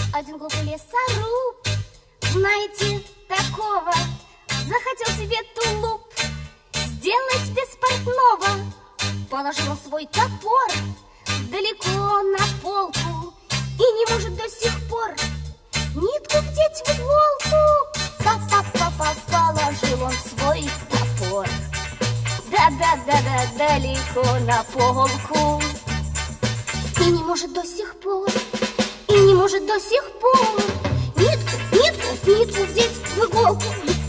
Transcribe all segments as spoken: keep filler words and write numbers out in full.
Один глупый лесоруб, знаете, такого, захотел себе тулуп сделать без портного. Положил он свой топор далеко на полку и не может до сих пор нитку вдеть в иголку. Па-па-па-па, положил он свой топор да-да-да-да далеко на полку и не может до сих пор, и не может до сих пор нитку, нитку, нитку вдеть в иголку.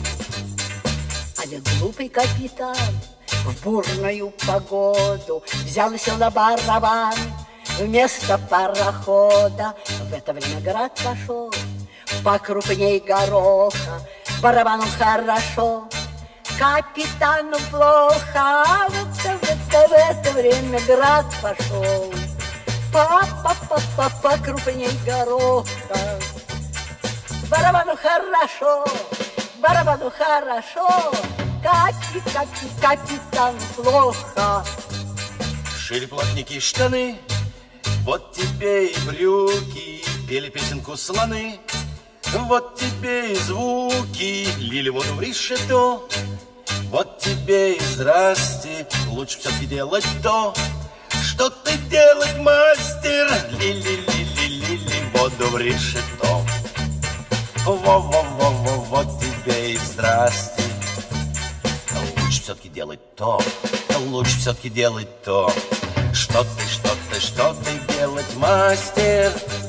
Один глупый капитан в бурную погоду взял и сел на барабан вместо парохода. В это время град пошел покрупней гороха, барабану хорошо, капитану плохо. А вот в это, в это время град пошел Па-па-па-па, покрупней гороха. Барабану хорошо, барабану хорошо, Капи, капи, капитан плохо. Шили плотники штаны, вот тебе и брюки, пели песенку слоны, вот тебе и звуки, лили воду в решето. Вот тебе и здрасте, лучше все-таки делать то, что ты делать, мастер. Лили-лили-лили, воду в решето. Во-во-во-во, вот тебе и здрасте. Лучше все-таки делать то, лучше все-таки делать то, что ты, что ты, что ты делать, мастер.